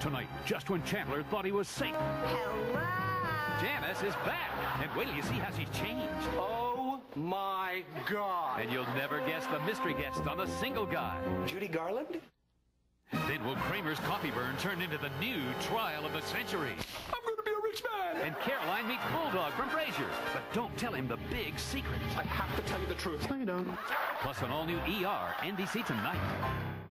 Tonight, just when Chandler thought he was safe, Hello! Janice is back. And wait till you see how she's changed. Oh my God! And you'll never guess the mystery guest on The Single Guy. Judy Garland? Then will Kramer's coffee burn turn into the new trial of the century? I'm going to be a rich man! And Caroline meets Bulldog from Frasier. But don't tell him the big secret. I have to tell you the truth. No, you don't. Plus an all-new ER, NBC Tonight.